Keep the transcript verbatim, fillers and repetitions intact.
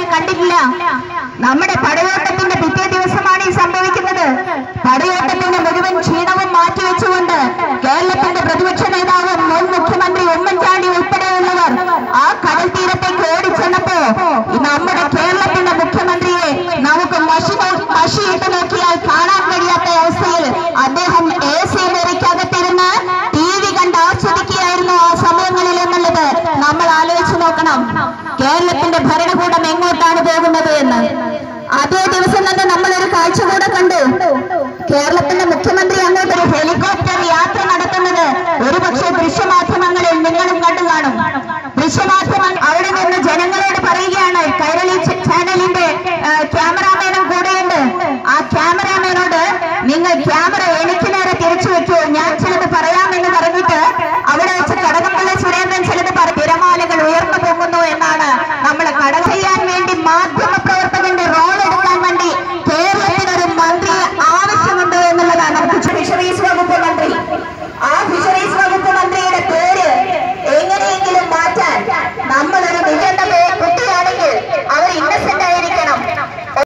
കണ്ടിട്ടില്ല. നമ്മുടെ പടയോട്ടത്തിന്റെ പിറ്റേ ദിവസമാണ് ഈ സംഭവിക്കുന്നത്. പടയോട്ടത്തിന്റെ മുഴുവൻ ക്ഷീണവും മാറ്റിവെച്ചുകൊണ്ട് കേരളത്തിന്റെ പ്രതിപക്ഷ നേതാവും മുൻ മുഖ്യമന്ത്രി ഉമ്മൻചാണ്ടി ഉൾപ്പെടെയുള്ളവർ ആ കടൽ തീരത്തേക്ക് ഓടിച്ചെന്നപ്പോ നമ്മുടെ കേരളത്തിന്റെ മുഖ്യമന്ത്രിയെ നമുക്ക് മഷി മഷിയിട്ട് നോക്കിയാൽ കാണാൻ കഴിയാത്ത അവസ്ഥയിൽ അദ്ദേഹം എ സി മുറിക്കകത്തിരുന്ന് ടി വി കണ്ട് ആസ്വദിക്കുകയായിരുന്നു ആ സമയങ്ങളിൽ എന്നുള്ളത് നമ്മൾ ആലോചിച്ചു നോക്കണം. കേരളത്തിന്റെ ഭരണകൂടം എങ്ങോട്ടാണ് പോകുന്നത് എന്ന്. അതേ ദിവസം തന്നെ നമ്മളൊരു കാഴ്ച കൂടെ കണ്ടു. കേരളത്തിൽ